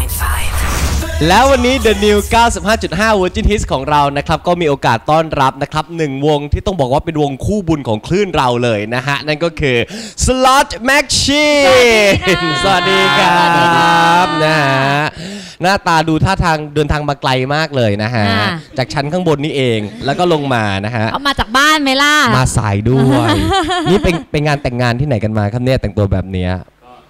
แล้ววันนี้ The New 95.5 Virgin Hits ของเรานะครับก็มีโอกาสต้อนรับนะครับ1วงที่ต้องบอกว่าเป็นวงคู่บุญของคลื่นเราเลยนะฮะนั่นก็คือ Slot Machine สวัสดีครับนะฮะหน้าตาดูท่าทางเดินทางมาไกลมากเลยนะฮะจากชั้นข้างบนนี่เองแล้วก็ลงมานะฮะเอามาจากบ้านไหมล่ะมาสายด้วยนี่เป็นงานแต่งงานที่ไหนกันมาครับเนี่ยแต่งตัวแบบเนี้ย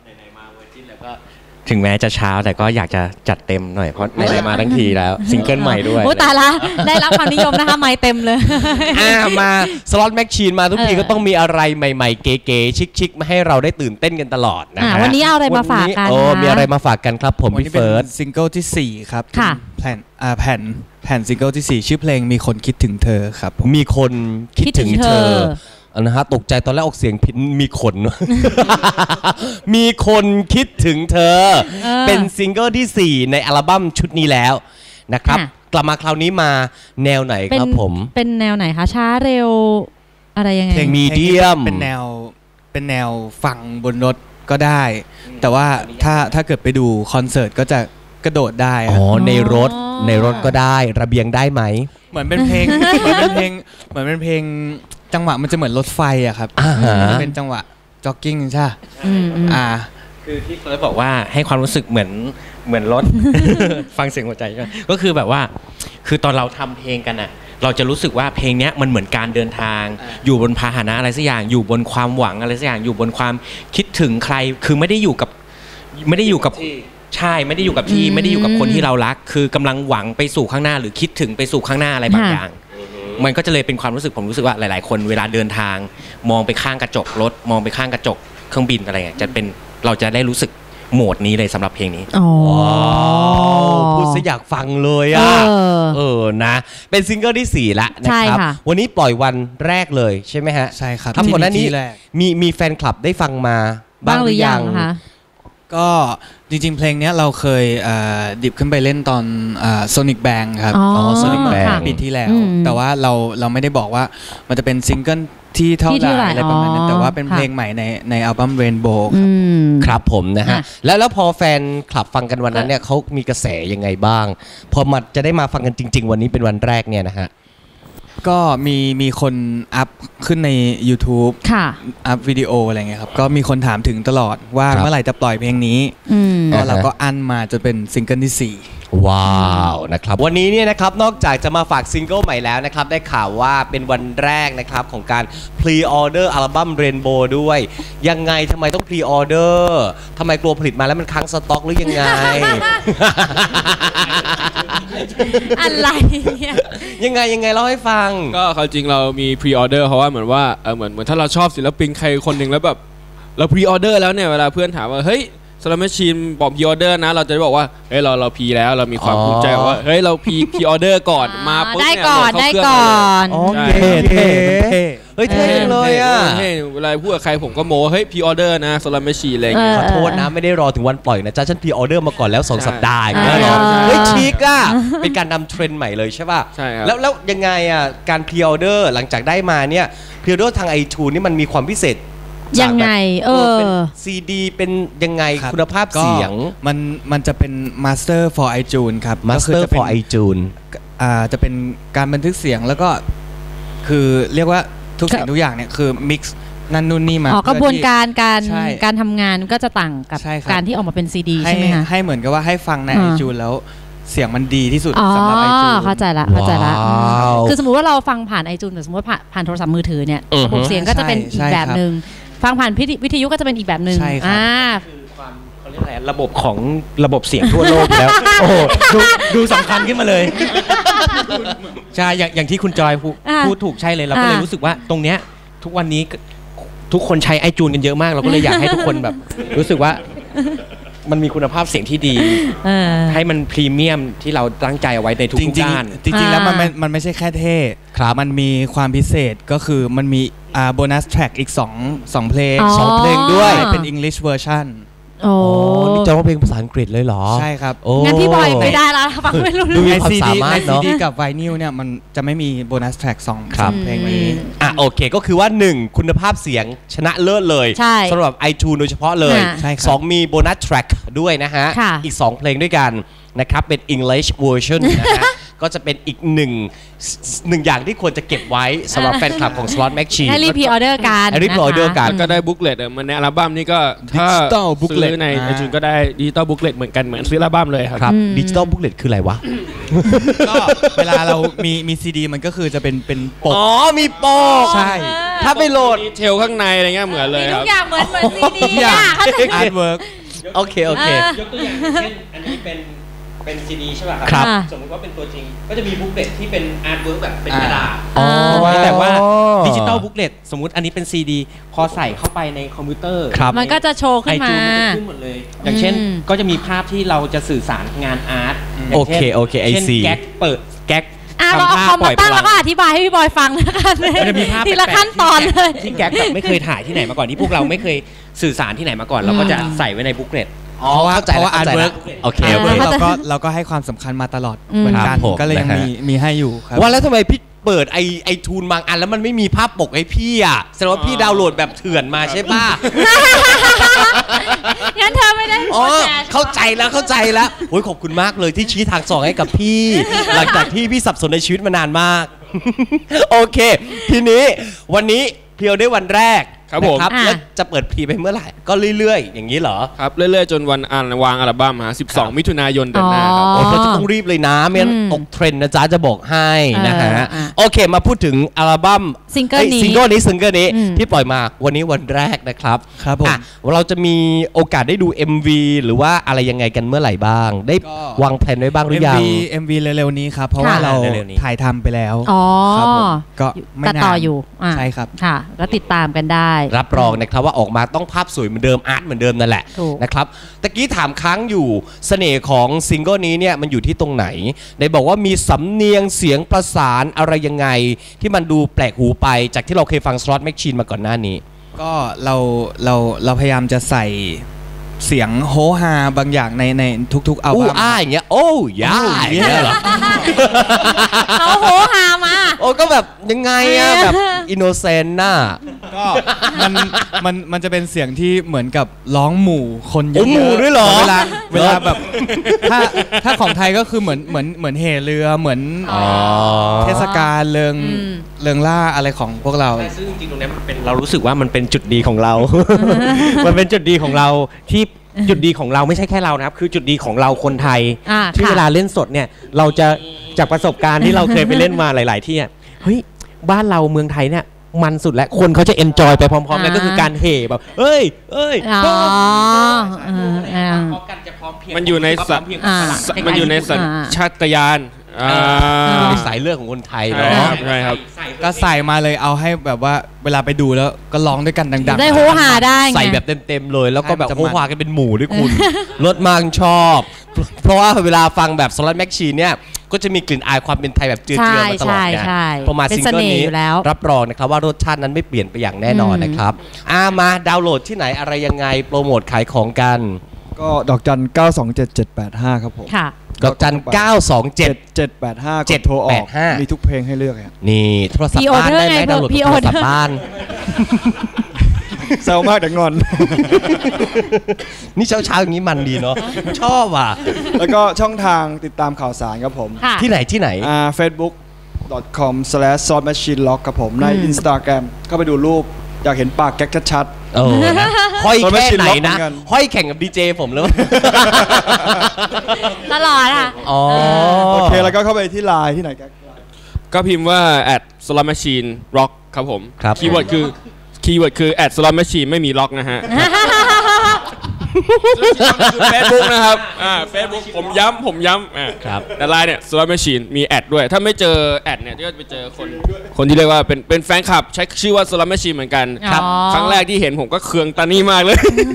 ถึงแม้จะเช้าแต่ก็อยากจะจัดเต็มหน่อยเพราะไหนๆมาทั้งทีแล้วซิงเกิลใหม่ด้วยโอ้ตายละได้รับความนิยมนะคะไม่เต็มเลยมาสล็อตแมชชีนมาทุกทีก็ต้องมีอะไรใหม่ๆเก๋ๆชิคๆมาให้เราได้ตื่นเต้นกันตลอดนะวันนี้เอาอะไรมาฝากกันมีอะไรมาฝากกันครับผมพี่เฟิร์สซิงเกิลที่4ครับแผ่นซิงเกิลที่4ชื่อเพลงมีคนคิดถึงเธอครับมีคนคิดถึงเธอนะฮะตกใจตอนแรกออกเสียงผิดมีคนมีคนคิดถึงเธอเป็นซิงเกิลที่4ในอัลบั้มชุดนี้แล้วนะครับกลับมาคราวนี้มาแนวไหนครับผมเป็นแนวไหนคะช้าเร็วอะไรยังไงเพลงมีเดียมเป็นแนวฟังบนรถก็ได้แต่ว่าถ้าเกิดไปดูคอนเสิร์ตก็จะกระโดดได้ในรถก็ได้ระเบียงได้ไหมเหมือนเป็นเพลงจังหวะมันจะเหมือนรถไฟอะครับเป็นจังหวะจ็อกกิ้งใช่คือที่เฟิร์สบอกว่าให้ความรู้สึกเหมือนรถ ฟังเสียงหัวใจก็คือแบบว่าคือตอนเราทำเพลงกันอะเราจะรู้สึกว่าเพลงนี้มันเหมือนการเดินทางอยู่บนพาหนะอะไรสักอย่างอยู่บนความหวังอะไรสักอย่างอยู่บนความคิดถึงใครคือไม่ได้อยู่กับใช่ไม่ได้อยู่กับที่ไม่ได้อยู่กับคนที่เรารักคือกำลังหวังไปสู่ข้างหน้าหรือคิดถึงไปสู่ข้างหน้าอะไรบางอย่างมันก็จะเลยเป็นความรู้สึกผมรู้สึกว่าหลายๆคนเวลาเดินทางมองไปข้างกระจกรถมองไปข้างกระจกเครื่องบินอะไรเงี้ยจะเป็นเราจะได้รู้สึกโหมดนี้เลยสำหรับเพลงนี้พูดซะอยากฟังเลยนะเป็นซิงเกิลที่4ละนะครับวันนี้ปล่อยวันแรกเลยใช่ไหมฮะใช่ครับทั้งหมดนี้มีแฟนคลับได้ฟังมาบ้างหรือยังก็จริงๆเพลงนี้เราเคยดิบขึ้นไปเล่นตอนSonic Bang ครับSonic Bang ปีที่แล้วแต่ว่าเราไม่ได้บอกว่ามันจะเป็นซิงเกิลที่เท่าไหร่อะไรประมาณนั้นแต่ว่าเป็นเพลงใหม่ในอัลบั้ม Rainbow ครับผมนะฮะแล้วพอแฟนคลับฟังกันวันนั้นเนี่ยเขามีกระแสยังไงบ้างพอมาจะได้มาฟังกันจริงๆวันนี้เป็นวันแรกเนี่ยนะฮะก็มีคนอัพขึ้นใน YouTube อัพวิดีโออะไรเงี้ยครับก็มีคนถามถึงตลอดว่าเมื่อไหร่จะปล่อยเพลงนี้ก็เราก็อั้นมาจนเป็นซิงเกิลที่4 ว้าวนะครับวันนี้เนี่ยนะครับนอกจากจะมาฝากซิงเกิลใหม่แล้วนะครับได้ข่าวว่าเป็นวันแรกนะครับของการพรีออเดอร์อัลบั้ม Rainbow ด้วยยังไงทำไมต้องพรีออเดอร์ทำไมกลัวผลิตมาแล้วมันค้างสต็อกหรือยังไงอะไรเนี่ยยังไงเล่าให้ฟังก็เขาจริงเรามีพรีออเดอร์เพราะว่าเหมือนว่าเหมือนถ้าเราชอบศิลปินใครคนหนึ่งแล้วแบบเราพรีออเดอร์แล้วเนี่ยเวลาเพื่อนถามว่าเฮ้ยสแลมแมชชีนบอกพรีออเดอร์นะเราจะบอกว่าเฮ้ยเราพรีแล้วเรามีความภูมิใจว่าเฮ้ยเราพรีออเดอร์ก่อนมาปุ๊บเนี่ยได้ก่อนเท่เฮ้ยเท่เลยอ่ะเวลาพูดกับใครผมก็โม้เฮ้ยพรีออเดอร์นะสแลมแมชชีนอะไรอย่างเงี้ยขอโทษนะไม่ได้รอถึงวันปล่อยนะจ๊ะฉันพรีออเดอร์มาก่อนแล้ว2 สัปดาห์แล้วเฮ้ยชิคอ่ะเป็นการนำเทรนด์ใหม่เลยใช่ป่ะใช่ครับแล้วยังไงอ่ะการพรีออเดอร์หลังจากได้มาเนี่ยพรีออเดอร์ทาง iTunes นี่มันมีความพิเศษยังไงเป็นซีดีเป็นยังไงคุณภาพเสียงมันจะเป็น Master for iTunes ครับ Master for iTunes จะเป็นการบันทึกเสียงแล้วก็คือเรียกว่าทุกสิ่งทุกอย่างเนี่ยคือ mix นั่นนู่นนี่มากระบวนการทำงานก็จะต่างกับการที่ออกมาเป็นซีดีใช่ไหมคะให้เหมือนกับว่าให้ฟังใน iTunes แล้วเสียงมันดีที่สุดสำหรับ iTunes เข้าใจละคือสมมุติว่าเราฟังผ่าน iTunes หรือสมมติผ่านโทรศัพท์มือถือเนี่ยระบบเสียงก็จะเป็นอีกแบบนึงฟังผ่านวิทยุก็จะเป็นอีกแบบนึงใช่ครับคือความเขาเรียกอะไรระบบของระบบเสียงทั่วโลกแล้วโอ้ดูสำคัญขึ้นมาเลยใช่อย่างที่คุณจอยพูดถูกใช่เลยเราก็เลยรู้สึกว่าตรงเนี้ยทุกวันนี้ทุกคนใช้ iTunes กันเยอะมากเราก็เลยอยากให้ทุกคนแบบรู้สึกว่ามันมีคุณภาพเสียงที่ดีให้มันพรีเมียมที่เราตั้งใจเอาไว้ในทุกด้านจริงๆแล้วมันไม่ใช่แค่เท่มันมีความพิเศษก็คือมันมีโบนัสแทร็กอีก2เพลงด้วยเป็น English version โอ้นี่จะร้องเพลงภาษาอังกฤษเลยเหรอใช่ครับโอ้งั้นพี่บอยไม่ได้ละฟังไม่รู้เรื่องมีในความซีสาดีมารถในเนซีอะดีกับไวนิลเนี่ยมันจะไม่มีโบนัสแทร็กสองครับเพลงนี้โอเคก็คือว่า 1 คุณภาพเสียงชนะเลิศเลยใช่สำหรับ iTunes โดยเฉพาะเลยค่ะใช่ครับ 2 มีโบนัสแทร็กด้วยนะฮะค่ะอีก 2 เพลงด้วยกันนะครับเป็น English version นะฮะ ก็จะเป็นอีกหนึ่งอย่างที่ควรจะเก็บไว้สำหรับแฟนคลับของ Slot Machine ให้รีพรีออเดอร์กันให้รีพรีออเดอร์กันก็ได้บุ๊กเลตมันในอัลบั้มนี้ก็ถ้า Digital ซื้ booklet อในไอจูนก็ได้ดิจิตอลบุ๊กเลตเหมือนกันเหมือนซื้ออัลบั้มเลยครับครับดิจิตอลบุ๊กเลตคืออะไรวะก็เวลาเรามีซีดีมันก็คือจะเป็นปกอ๋อ มีปกใช่ถ้าไปโหลดดีเทลข้างในอะไรเงี้ยเหมือนเลยมีคทุรับกอย่างเหมือนซีดีทุกอย่างเขาจะอาร์ตเวิร์กโอเค โอเคยกตัวอย่างเช่นอันนี้เป็นซีดีใช่ป่ะคครัรับ สมมติว่าเป็นตัวจริง ก็จะมีบุ๊กเลตที่เป็นอาร์ตเวิร์กแบบเป็นกระดาษอ๋อแต่ว่าดิจิตอลบุ๊กเลตสมมุติอันนี้เป็นซีดีพอใส่เข้าไปในคอมพิวเตอร์ครับมันก็จะโชว์ขึ้ไอนมาจูนมันจะขึ้นหมดเลย อย่างเช่นอืมก็จะมีภาพที่เราจะสื่อสารงานอาร์ตโอเคโอเค I เช่น see แก๊กเปิดแก๊กเราเอาคอมมาตั้งแล้วก็อธิบายให้พี่บอยฟังแล้วกันมันจะมีภาพทีละขั้นตอนเลยที่แก๊กแบบไม่เคยถ่ายที่ไหนมาก่อนที่พวกเราไม่เคยสื่อสารที่ไหนมาก่อนเราก็จะใส่ไว้ในบุ๊กเลตอ๋อเข้าใจเพราะว่าเข้าใจ artwork โอเคอ่าโอเคเราก็ให้ความสำคัญมาตลอดอืมเหมือนกันครับผมก็เลยยังนะฮะมีให้อยู่ครับว่าแล้วทำไมพี่เปิดไอทูนบางอันแล้วมันไม่มีภาพปกให้พี่อ่ะแสดงว่าพี่ดาวน์โหลดแบบเถื่อนมาใช่ป่ะงั้นเธอไม่ได้อ๋อโพสต์แชร์เข้าใจแล้วโอ้ยขอบคุณมากเลยที่ชี้ทางสองให้กับพี่ หลังจากที่พี่สับสนในชีวิตมานานมาก โอเค ทีนี้วันนี้เพียวได้วันแรกครับผมนะแล้วจะเปิดพรีไปเมื่อไหร่ก็เรื่อยๆ อย่างนี้เหรอครับเรื่อยๆจนวันวางอัลบั้มฮะ12 มิถุนายนเดือนหน้าครับโอ้เราจะต้องรีบเลยนะไม่งั้นตกเทรนด์นะจ๊ะจะบอกให้นะฮะอ่าโอเคมาพูดถึงอัลบั้มซิงเกิลนี้ซิงเกิลนี้อืมที่ปล่อยมาวันนี้วันแรกนะครับครับผมอ่ะเราจะมีโอกาสได้ดู MV หรือว่าอะไรยังไงกันเมื่อไหร่บ้าง ได้ก็วางแผนไว้บ้างหรือยัง MV เร็วๆนี้ครับ เพราะว่าค่ะเราเร็วๆนี้ถ่ายทำไปแล้วอ๋อครับผมก็ไม่ตัดนานต่ออยู่ะใช่ครับค่ะ ก็ติดตามกันได้รับรองนะครับว่าออกมาต้องภาพสวยเหมือนเดิมอาร์ตเหมือนเดิมนั่นแหละถูกนะครับตะกี้ถามค้างอยู่เสน่ห์ของซิงเกิลนี้เนี่ยมันอยู่ที่ตรงไหนได้บอกว่ามีสำเนียงเสียงประสานอะไรยังไง ที่มันดูแปลกหูไปจากที่เราเคยฟัง Slot Machine มาก่อนหน้านี้ก็เราพยายามจะใส่เสียงโฮฮาบางอย่างในทุกๆอัลอู้บั้มอ้าอย่างเงี้ยโอ้ย่าอย่างเงี้ยเหรอเขาโหหามาโอ้ก็แบบยังไงอะแบบอินโนเซนต์น่ะก็มันจะเป็นเสียงที่เหมือนกับร้องหมู่คนเยโอ้อะหมู่ด้วยเหรอเวลาแบบถ้าของไทยก็คือเหมือนเฮเรือเหมือนอ๋อเทศกาลเริงล่าอะไรของพวกเราใช่ซึ่งจริงๆตรงนี้มันเป็นเรารู้สึกว่ามันเป็นจุดดีของเรา มันเป็นจุดดีของเราที่จุดดีของเราไม่ใช่แค่เรานะครับ คือจุดดีของเราคนไทย ที่ค่ะเวลาเล่นสดเนี่ยเราจะจากประสบการณ์ที่เราเคยไปเล่นมาหลาย ๆ ที่อะเฮ้ยบ้านเราเมืองไทยเนี่ยมันสุดแล้วคนเขาจะเอนจอยไปพร้อมๆกันก็คือการเฮ่แบบเอ้ยอ๋อมันอยู่ในสัญอ่ามันอยู่ในสัญชาตญาณในสายเลือดของคนไทยใช่เนาะครับใช่ครับก็ใส่มาเลยเอาให้แบบว่าเวลาไปดูแล้วก็ร้องด้วยกันดังๆได้โหหาได้ไงใส่แบบเต็มๆเลยแล้วก็แบบใช่โฮมันจะมันวากันเป็นหมู่ด้วยคุณ รสมากชอบ เพราะว่าเวลาฟังแบบ Slot Machine เนี่ยก็จะมีกลิ่นอายความเป็นไทยแบบเจือๆมาตลอดไงใช่พอมาเป็นซิงเกิลเสน่ห์นี้อยู่แล้วรับรองนะครับว่ารสชาตินั้นไม่เปลี่ยนไปอย่างแน่นอนนะครับมาดาวน์โหลดที่ไหนอะไรยังไงโปรโมทขายของกันก็ดอกจัน 927-785 ครับผมค่ะดอกจัน 927 785 กดโทรออก 785 มีทุกเพลงให้เลือกครับนี่โทรศัพท์บ้านได้ไหม Pre-order ดาวน์โหลดไงโทรศัพท์บ้านแซวมากแต่งอนนี่เช้าๆอย่างนี้มันดีเนาะชอบอ่ะแล้วก็ช่องทางติดตามข่าวสารครับผมค่ะที่ไหน facebook.com/slotmachinelock ครับผมใน Instagram ก็ไปดูรูปอยากเห็นปากแก๊กชัดเออนะห้อย Slot แค่ Machine ไหน Lock นะเหมือนกันห้อยแข่งกับดีเจผมแล้วตลอดค่ะอ๋อๆ โอเคแล้วก็เข้าไปที่ไลน์ที่ไหนแก๊กก็พิมพ์ว่า @slot machine rock ครับผมครับคีย์เวิร์ดคือ @slot machine ไม่มีล็อกนะฮะ Facebook นะครับFacebook ผมย้ำครับแต่ไลน์เนี่ย Slot Machine มีแอดด้วย ถ้าไม่เจอแอดเนี่ยก็ไปเจอคนที่เรียกว่าเป็นแฟนคลับใช้ชื่อว่า Slot Machine เหมือนกันครับครั้งแรกที่เห็นผมก็เคืองตานี่มากเลย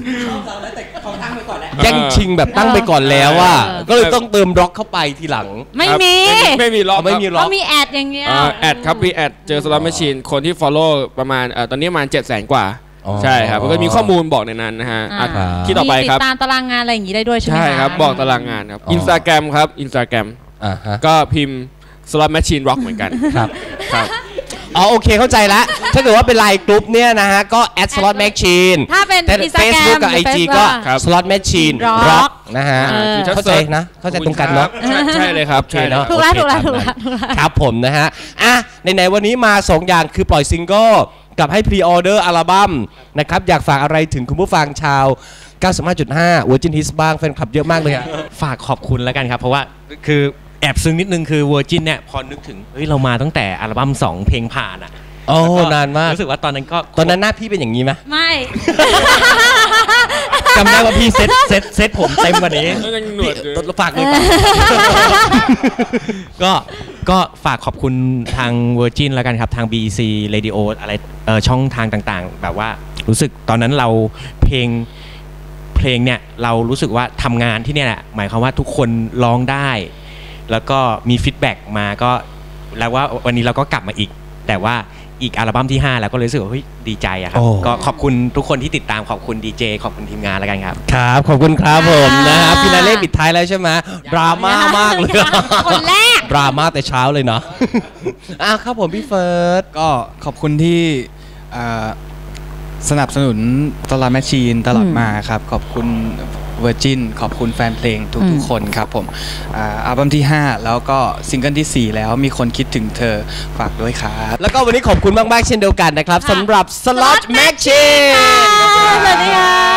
แย่งชิงแบบตั้งไปก่อนแล้วอ่ะก็เลยต้องเติมร็อกเข้าไปทีหลังไม่มีไม่มีล็อกไม่มีล็อกเขามีแอดอย่างเงี้ยแอดครับมีแอดเจอ Slot Machine คนที่ follow ประมาณตอนนี้ประมาณ 700,000 กว่าใช่ครับมันก็มีข้อมูลบอกในนั้นนะฮะที่ต่อไปครับติดตามตารางงานอะไรอย่างนี้ได้ด้วยใช่ไหมใช่ครับบอกตารางงานครับ Instagram ครับ Instagram ก็พิมพ์ Slot Machine Rock เหมือนกันครับโอเคเข้าใจแล้วถ้าเกิดว่าเป็นไลน์กลุ่มเนี่ยนะฮะก็ @slot machine ถ้าเป็น Facebook กับ IG ก็ slot machine rock นะฮะเข้าใจนะเข้าใจตรงกันเนาะใช่เลยครับใช่เนาะถูกแล้วครับผมนะฮะไหนวันนี้มา2อย่างคือปล่อยซิงเกิลกับให้พรีออเดอร์อัลบั้มนะครับอยากฝากอะไรถึงคุณผู้ฟังชาว 95.5 Virgin Hits บ้างแฟนคลับเยอะมากเลยฝากขอบคุณแล้วกันครับเพราะว่าคือแอบซึ้งนิดนึงคือ Virgin เนี่ยพอนึกถึงเฮ้ยเรามาตั้งแต่อัลบั้ม2เพลงผ่านนานมากรู้สึกว่าตอนนั้นหน้าพี่เป็นอย่างนี้ไหมไม่จำได้ว่าพี่เซ็ตผมเต็มกว่านี้ฝากเลยก็ฝากขอบคุณทาง Virgin แล้วกันครับทาง BEC Radio อะไรช่องทางต่างๆแบบว่ารู้สึกตอนนั้นเราเพลงเนี่ยเรารู้สึกว่าทำงานที่เนี่ยแหละหมายความว่าทุกคนร้องได้แล้วก็มีฟีดแบ็กมาก็แล้วว่าวันนี้เราก็กลับมาอีกแต่ว่าอีกอัลบั้มที่5แล้วก็เลยรู้สึกว่าเฮ้ยดีใจอะครับก็ขอบคุณทุกคนที่ติดตามขอบคุณดีเจขอบคุณทีมงานแล้วกันครับครับขอบคุณครับผมนะครับฟินาเล่ปิดท้ายแล้วใช่ไหมดราม่ามากเลยคนแรกดราม่าแต่เช้าเลยเนาะครับผมพี่เฟิร์สก็ขอบคุณที่สนับสนุนSlot Machineตลอดมาครับขอบคุณ Virgin ขอบคุณแฟนเพลงทุกๆคนครับผมอัลบั้มที่5แล้วก็ซิงเกิลที่4แล้วมีคนคิดถึงเธอฝากด้วยครับแล้วก็วันนี้ขอบคุณมากๆเช่นเดียวกันนะครับสำหรับ Slot Machine สวัสดีค่ะ